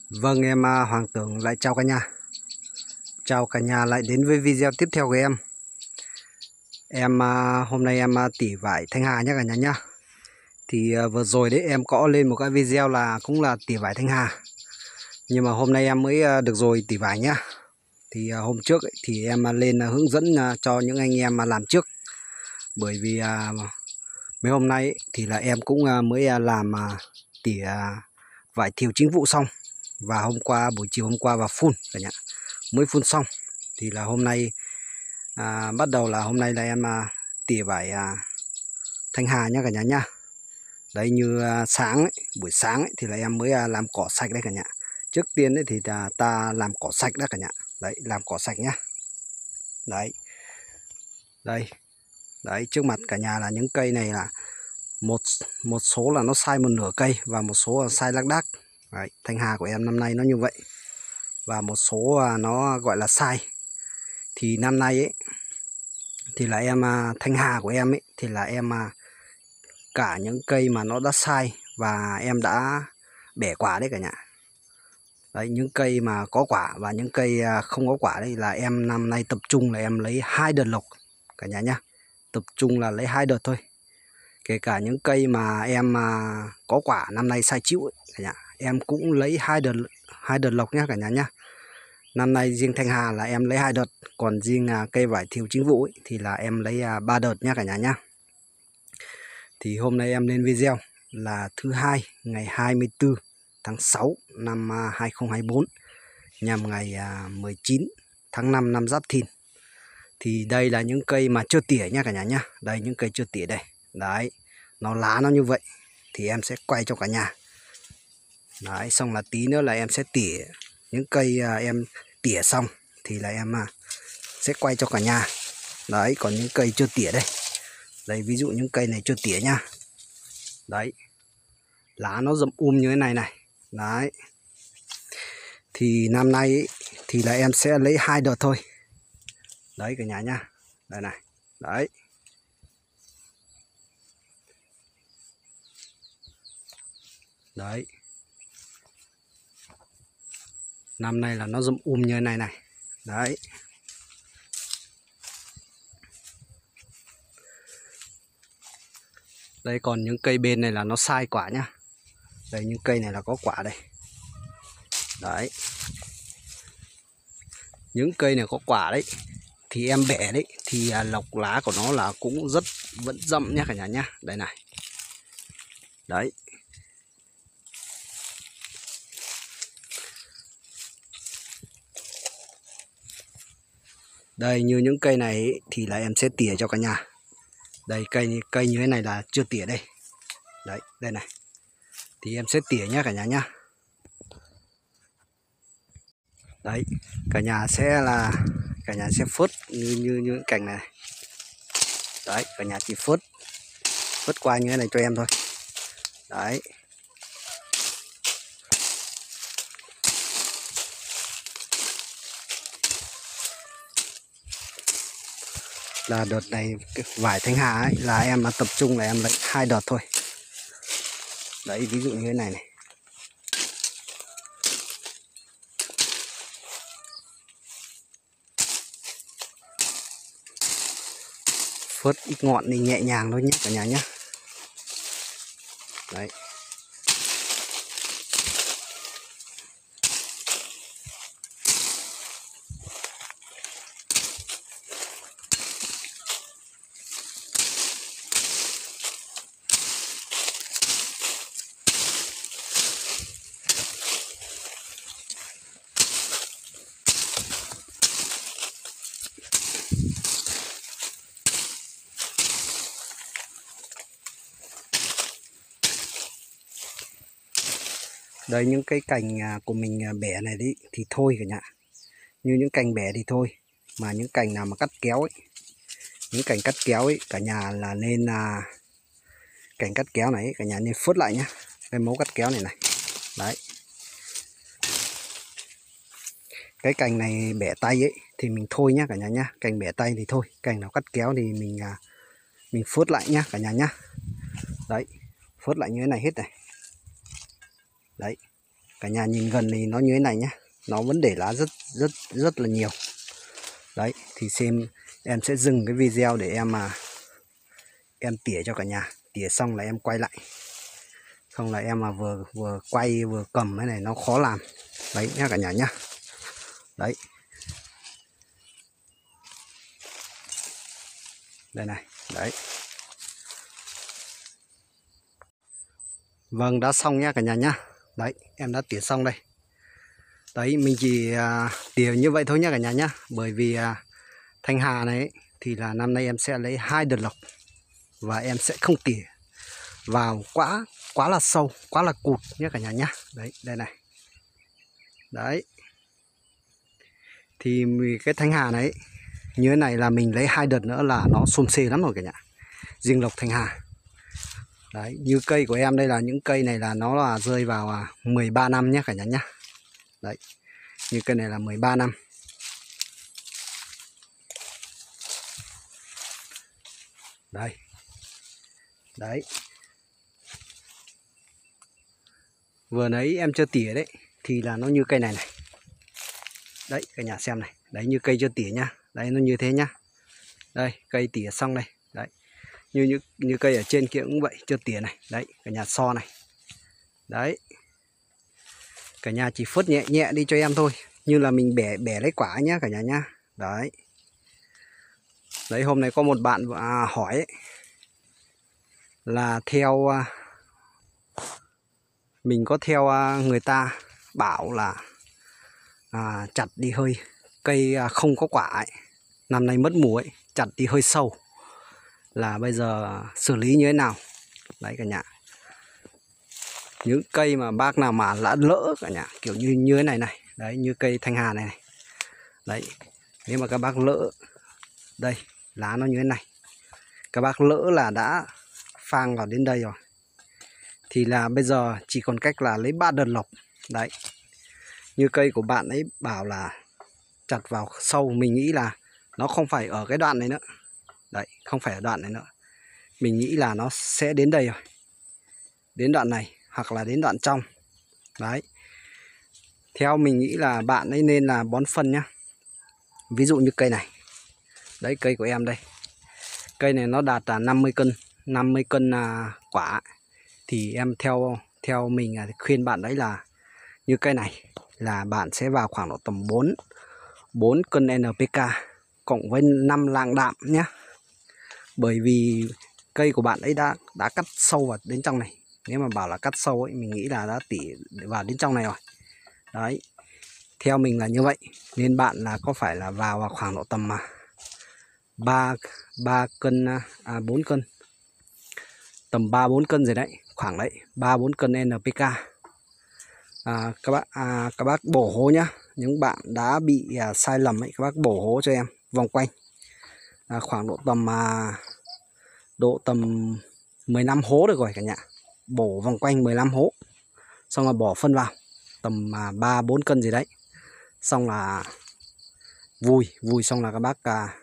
Vâng, em Hoàng Tưởng lại chào cả nhà. Chào cả nhà lại đến với video tiếp theo của em. Hôm nay em tỉa vải Thanh Hà nhé cả nhà nhá. Thì vừa rồi đấy em có lên một cái video là cũng là tỉa vải Thanh Hà. Nhưng mà hôm nay em mới được rồi tỉa vải nhá. Thì hôm trước ấy, thì em lên hướng dẫn cho những anh em làm trước. Bởi vì mấy hôm nay ấy, thì là em cũng mới làm tỉa vải thiều chính vụ xong. Và hôm qua buổi chiều hôm qua và phun cả nhà, mới phun xong. Thì là hôm nay bắt đầu là hôm nay là em tỉa vải Thanh Hà nhá cả nhà nhá. Đấy, như sáng ấy, buổi sáng ấy, thì là em mới làm cỏ sạch đấy cả nhà. Trước tiên ấy, thì ta làm cỏ sạch đó cả nhà. Đấy, làm cỏ sạch nhá. Đấy, đây, đấy, trước mặt cả nhà là những cây này là một số là nó sai một nửa cây và một số là sai lác đác. Đấy, Thanh Hà của em năm nay nó như vậy. Và một số nó gọi là sai. Thì năm nay ấy thì là em Thanh Hà của em ấy thì là em cả những cây mà nó đã sai và em đã bẻ quả đấy cả nhà. Đấy, những cây mà có quả và những cây không có quả đây là em năm nay tập trung là em lấy 2 đợt lộc cả nhà nhá. Tập trung là lấy 2 đợt thôi. Kể cả những cây mà em có quả năm nay sai chịu ấy, cả nhà, em cũng lấy 2 đợt lộc nhá cả nhà nhá. Năm nay riêng Thanh Hà là em lấy 2 đợt, còn riêng cây vải thiều chính vụ ấy, thì là em lấy 3 đợt nhá cả nhà nhá. Thì hôm nay em lên video là thứ hai ngày 24 tháng 6 năm 2024 nhằm ngày 19 tháng 5 năm Giáp Thìn. Thì đây là những cây mà chưa tỉa nhá cả nhà nhá. Đây, những cây chưa tỉa đây. Đấy, nó lá nó như vậy. Thì em sẽ quay cho cả nhà. Đấy, xong là tí nữa là em sẽ tỉa những cây em tỉa xong thì là em sẽ quay cho cả nhà. Đấy, còn những cây chưa tỉa đây. Đây, ví dụ những cây này chưa tỉa nhá. Đấy, lá nó rậm như thế này này. Đấy, thì năm nay ấy, thì là em sẽ lấy 2 đợt thôi. Đấy cả nhà nhá. Đây này. Đấy. Đấy. Năm nay là nó rậm như thế này này. Đấy. Đây, còn những cây bên này là nó sai quả nhá. Đây, những cây này là có quả đây. Đấy. Những cây này có quả đấy thì em bẻ đấy thì lọc lá của nó là cũng vẫn rậm nhá cả nhà nhá. Đây này. Đấy. Đây, như những cây này ấy, thì là em sẽ tỉa cho cả nhà. Đây, cây như thế này là chưa tỉa đây. Đấy, đây này. Thì em sẽ tỉa nhá cả nhà nhá. Đấy, cả nhà sẽ phớt như những cành này. Đấy, cả nhà chỉ phớt qua như thế này cho em thôi. Đấy. Là đợt này vải Thanh Hà ấy, là em tập trung là em lấy 2 đợt thôi. Đấy, ví dụ như thế này này. Phớt ít ngọn thì nhẹ nhàng thôi nhé cả nhà nhé. Đấy. Đây, những cái cành của mình bẻ này đấy thì thôi cả nhà. Như những cành bẻ thì thôi. Mà những cành nào mà cắt kéo ấy, những cành cắt kéo ấy cả nhà là nên cành cắt kéo này cả nhà nên phớt lại nhá. Cái mấu cắt kéo này này. Đấy. Cái cành này bẻ tay ấy thì mình thôi nhá cả nhà nhá. Cành bẻ tay thì thôi, cành nào cắt kéo thì mình phớt lại nhá cả nhà nhá. Đấy, phớt lại như thế này hết này. Đấy. Cả nhà nhìn gần thì nó như thế này nhá, nó vẫn để lá rất là nhiều. Đấy, thì xem em sẽ dừng cái video để em tỉa cho cả nhà. Tỉa xong là em quay lại. Không là em mà vừa quay vừa cầm cái này nó khó làm. Đấy nhá cả nhà nhá. Đấy. Đây này, đấy. Vâng, đã xong nhá cả nhà nhá. Đấy, em đã tỉa xong đây. Đấy, mình chỉ tỉa như vậy thôi nhá cả nhà nhá. Bởi vì thanh hà này ấy, thì là năm nay em sẽ lấy 2 đợt lọc. Và em sẽ không tỉa vào quá là sâu, quá là cụt nhé cả nhà nhá. Đấy, đây này. Đấy. Thì cái thanh hà này như thế này là mình lấy 2 đợt nữa là nó xum xê lắm rồi cả nhà. Riêng lộc thanh hà. Đấy, như cây của em đây là những cây này là nó là rơi vào 13 năm nhé cả nhà nhá. Đấy. Như cây này là 13 năm. Đây. Đấy. Vừa nãy em chưa tỉa đấy thì là nó như cây này này. Đấy, cả nhà xem này. Đấy, như cây chưa tỉa nhá. Đấy, nó như thế nhá. Đây, cây tỉa xong đây. Đấy. Như cây ở trên kia cũng vậy, chưa tỉa này. Đấy, cả nhà so này. Đấy. Cả nhà chỉ phớt nhẹ nhẹ đi cho em thôi. Như là mình bẻ lấy quả nhá cả nhà nhá. Đấy. Đấy, hôm nay có một bạn hỏi ấy, là theo mình có theo người ta bảo là chặt đi hơi cây không có quả ấy, năm nay mất mùa ấy, chặt đi hơi sâu là bây giờ xử lý như thế nào. Đấy cả nhà, những cây mà bác nào mà đã lỡ cả nhà kiểu như thế này này, đấy như cây thanh hà này, đấy nếu mà các bác lỡ đây lá nó như thế này, các bác lỡ là đã phang vào đến đây rồi thì là bây giờ chỉ còn cách là lấy 3 đợt lọc. Đấy, như cây của bạn ấy bảo là chặt vào sâu, mình nghĩ là nó không phải ở cái đoạn này nữa. Đấy, không phải ở đoạn này nữa. Mình nghĩ là nó sẽ đến đây rồi. Đến đoạn này hoặc là đến đoạn trong. Đấy. Theo mình nghĩ là bạn ấy nên là bón phân nhá. Ví dụ như cây này. Đấy, cây của em đây. Cây này nó đạt 50 cân quả. Thì em theo mình khuyên bạn đấy là như cây này là bạn sẽ vào khoảng độ tầm 4 cân NPK cộng với 5 lạng đạm nhé. Bởi vì cây của bạn ấy đã cắt sâu vào đến trong này. Nếu mà bảo là cắt sâu ấy, mình nghĩ là đã tỉ vào đến trong này rồi. Đấy, theo mình là như vậy. Nên bạn là có phải là vào khoảng độ tầm 3 cân 4 cân, tầm 3-4 cân rồi đấy, khoảng đấy 3-4 cân NPK. Các bác bổ hố nhá. Những bạn đã bị sai lầm ấy, các bác bổ hố cho em vòng quanh khoảng độ tầm 15 hố được rồi cả nhà. Bổ vòng quanh 15 hố, xong là bỏ phân vào tầm 3-4 cân gì đấy, xong là vùi xong là các bác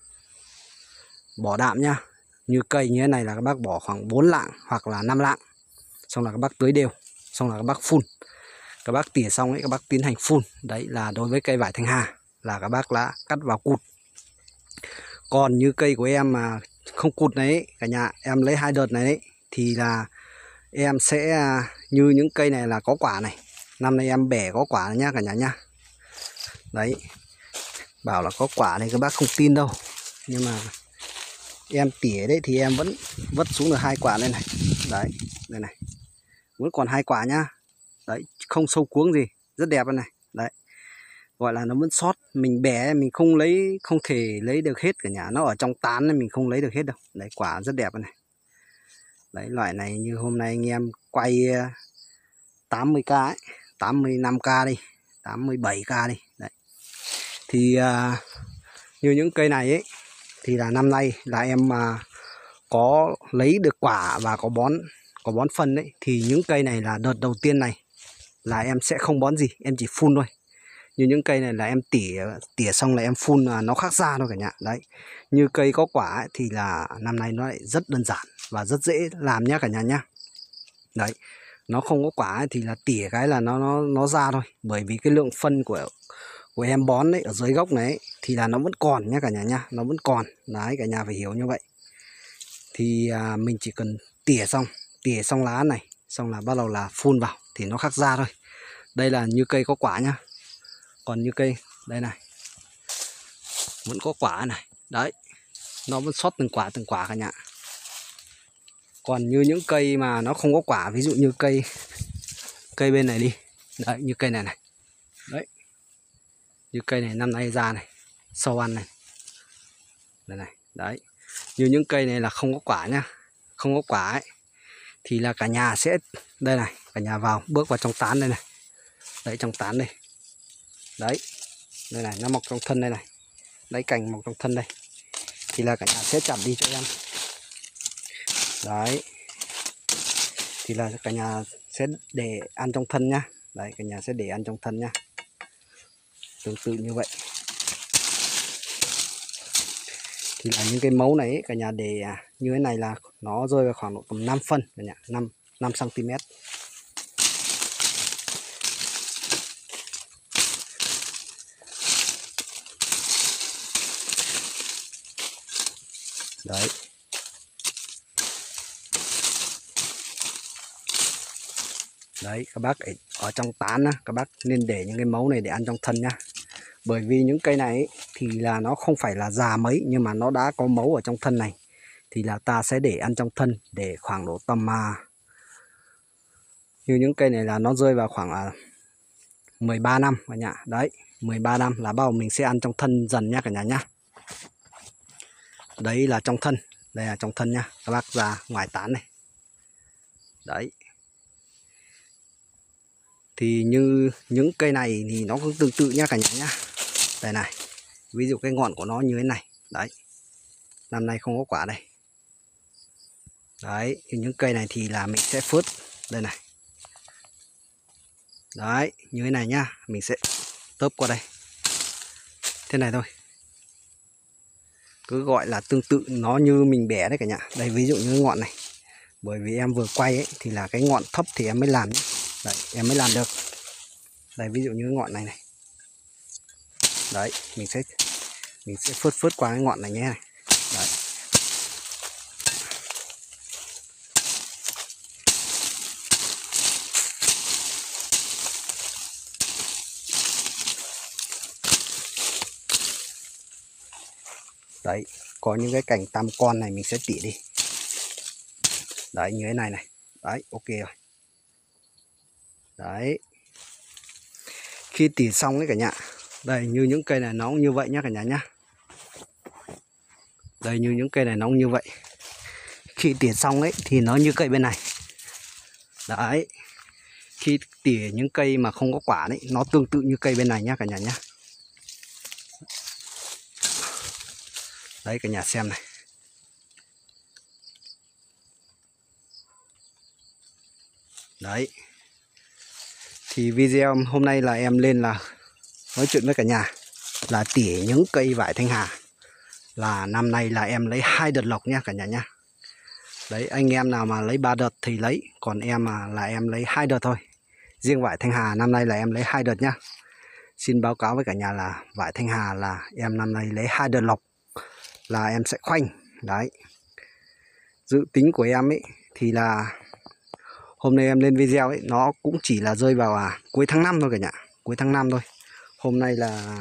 bỏ đạm nhá. Như cây như thế này là các bác bỏ khoảng 4 lạng hoặc là 5 lạng, xong là các bác tưới đều, xong là các bác phun. Các bác tỉa xong ấy, các bác tiến hành phun. Đấy là đối với cây vải thanh hà là các bác đã cắt vào cụt. Còn như cây của em mà không cụt này ấy, cả nhà, em lấy 2 đợt này ấy, thì là em sẽ như những cây này là có quả này. Năm nay em bẻ có quả nhá cả nhà nhá. Đấy, bảo là có quả này các bác không tin đâu. Nhưng mà em tỉa đấy thì em vẫn vất xuống được 2 quả đây này. Đấy, đây này, vẫn còn 2 quả nhá. Đấy, không sâu cuống gì, rất đẹp đây này. Đấy, gọi là nó vẫn sót. Mình bẻ mình không thể lấy được hết cả nhà. Nó ở trong tán nên mình không lấy được hết đâu. Đấy, quả rất đẹp đây này. Đấy, loại này như hôm nay anh em quay 80k ấy, 85k đi, 87k đi. Đấy. Thì như những cây này ấy thì là năm nay là em có lấy được quả và có bón phân đấy. Thì những cây này là đợt đầu tiên này là em sẽ không bón gì, em chỉ phun thôi. Như những cây này là em tỉa xong là em phun là nó khác ra thôi cả nhà. Đấy, như cây có quả ấy, thì là năm nay nó lại rất đơn giản và rất dễ làm nhá cả nhà nhá. Đấy, nó không có quả ấy, thì là tỉa cái là nó ra thôi, bởi vì cái lượng phân của em bón đấy ở dưới gốc này ấy, thì là nó vẫn còn nhá cả nhà nhá, nó vẫn còn đấy, cả nhà phải hiểu như vậy. Thì mình chỉ cần tỉa xong lá này, xong là bắt đầu là phun vào thì nó khắc ra thôi. Đây là như cây có quả nhá, còn như cây đây này vẫn có quả này, đấy nó vẫn sót từng quả cả nhà. Còn như những cây mà nó không có quả, ví dụ như cây bên này đi, đấy như cây này này, đấy như cây này năm nay ra này, sâu ăn này, đây này, đấy như những cây này là không có quả nhá, không có quả ấy thì là cả nhà sẽ, đây này, cả nhà bước vào trong tán đây này, đấy trong tán đây, đấy đây này nó mọc trong thân đây này, đấy cành mọc trong thân đây, thì là cả nhà sẽ chặt đi cho em. Đấy thì là cả nhà sẽ để ăn trong thân nhá, đấy cả nhà sẽ để ăn trong thân nhá, tương tự như vậy. Thì là những cái mấu này ấy, cả nhà để như thế này là nó rơi vào khoảng độ tầm 5 phân cả nhà, 5 cm. Đấy. Đấy các bác ở trong tán á, các bác nên để những cái mấu này để ăn trong thân nhá. Bởi vì những cây này ấy, thì là nó không phải là già mấy, nhưng mà nó đã có mấu ở trong thân này, thì là ta sẽ để ăn trong thân để khoảng độ tầm như những cây này là nó rơi vào khoảng 13 năm cả nhà. Đấy 13 năm là bắt đầu mình sẽ ăn trong thân dần nhá cả nhà nhá. Đấy là trong thân, đây là trong thân nhá, các bác ra ngoài tán này. Đấy thì như những cây này thì nó cũng tương tự nhá cả nhà nhá. Đây này, ví dụ cái ngọn của nó như thế này, đấy năm nay không có quả đây. Đấy những cây này thì là mình sẽ phớt đây này, đấy như thế này nhá, mình sẽ tớp qua đây thế này thôi, cứ gọi là tương tự nó như mình bẻ đấy cả nhà. Đây ví dụ như cái ngọn này, bởi vì em vừa quay ấy thì là cái ngọn thấp thì em mới làm nhé. Đấy em mới làm được. Đây ví dụ như cái ngọn này này, đấy mình sẽ phớt qua cái ngọn này nhé này. Đấy. Đấy có những cái cành tam con này mình sẽ tỉa đi. Đấy như thế này này, đấy ok rồi. Đấy khi tỉa xong ấy cả nhà, đây như những cây này nó cũng như vậy nhá cả nhà nhá. Đây như những cây này nó cũng như vậy, khi tỉa xong ấy thì nó như cây bên này. Đấy khi tỉa những cây mà không có quả đấy, nó tương tự như cây bên này nhá cả nhà nhá. Đấy cả nhà xem này. Đấy thì video hôm nay là em lên là nói chuyện với cả nhà là tỉa những cây vải Thanh Hà, là năm nay là em lấy 2 đợt lọc nha cả nhà nhá. Đấy anh em nào mà lấy 3 đợt thì lấy, còn em là em lấy 2 đợt thôi. Riêng vải Thanh Hà năm nay là em lấy 2 đợt nhá. Xin báo cáo với cả nhà là vải Thanh Hà là em năm nay lấy 2 đợt lọc, là em sẽ khoanh. Đấy dự tính của em ấy thì là hôm nay em lên video ấy nó cũng chỉ là rơi vào cuối tháng 5 thôi cả nhà, cuối tháng 5 thôi. Hôm nay là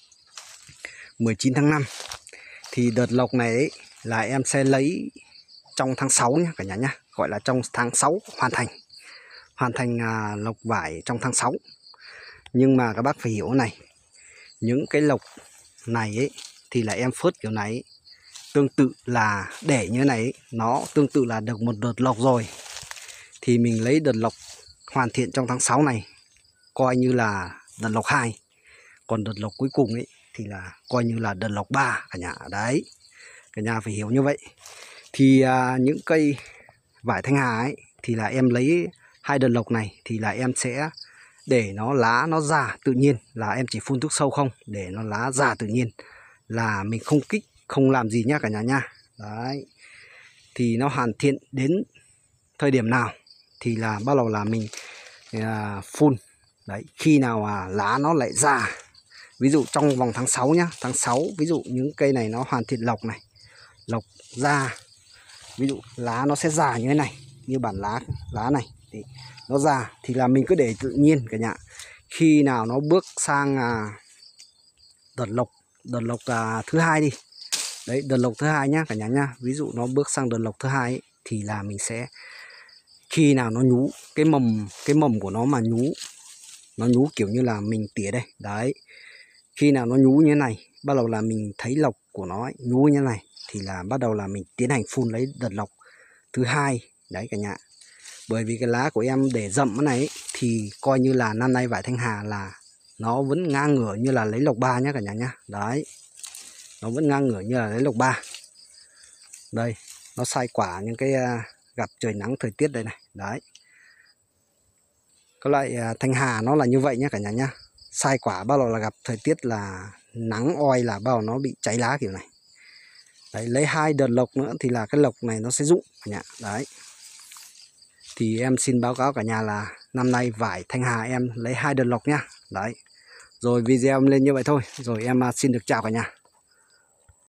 19 tháng 5 thì đợt lọc này ấy, là em sẽ lấy trong tháng 6 nhé cả nhà nhé, gọi là trong tháng 6 hoàn thành lọc vải trong tháng 6. Nhưng mà các bác phải hiểu này, những cái lọc này ấy thì là em phớt kiểu này ấy, tương tự là để như này ấy, nó tương tự là được một đợt lọc rồi, thì mình lấy đợt lọc hoàn thiện trong tháng 6 này coi như là đợt lọc 2, còn đợt lọc cuối cùng ấy thì là coi như là đợt lọc 3 cả nhà. Đấy cả nhà phải hiểu như vậy. Thì những cây vải Thanh Hà ấy thì là em lấy 2 đợt lọc này thì là em sẽ để nó lá nó già tự nhiên, là em chỉ phun thuốc sâu không, để nó lá già tự nhiên, là mình không kích không làm gì nhá cả nhà nha. Đấy thì nó hoàn thiện đến thời điểm nào thì là bắt đầu là mình phun. Đấy, khi nào lá nó lại già, ví dụ trong vòng tháng 6 nhá, tháng 6 ví dụ những cây này nó hoàn thiện lộc này, lộc ra, ví dụ lá nó sẽ già như thế này, như bản lá này thì nó già thì là mình cứ để tự nhiên cả nhà. Khi nào nó bước sang đợt lộc thứ hai đi, đấy, đợt lộc thứ hai nhá cả nhà nhá, ví dụ nó bước sang đợt lộc thứ hai ấy, thì là mình sẽ, khi nào nó nhú cái mầm của nó mà nó nhú kiểu như là mình tỉa đây đấy, khi nào nó nhú như thế này, bắt đầu là mình thấy lộc của nó ấy, nhú như thế này thì là bắt đầu là mình tiến hành phun lấy đợt lộc thứ hai đấy cả nhà. Bởi vì cái lá của em để rậm cái này ấy, thì coi như là năm nay vải Thanh Hà là nó vẫn ngang ngửa như là lấy lộc 3 nhá cả nhà nhá. Đấy, nó vẫn ngang ngửa như là lấy lộc 3. Đây, nó sai quả những cái gặp trời nắng thời tiết đây này. Đấy, cái loại Thanh Hà nó là như vậy nhá cả nhà nhá. Sai quả bắt đầu là gặp thời tiết là nắng oi là bắt đầu nó bị cháy lá kiểu này. Đấy, lấy 2 đợt lộc nữa thì là cái lộc này nó sẽ rụng cả nhà. Đấy, thì em xin báo cáo cả nhà là năm nay vải Thanh Hà em lấy 2 đợt lộc nhá. Đấy, rồi video em lên như vậy thôi. Rồi em xin được chào cả nhà.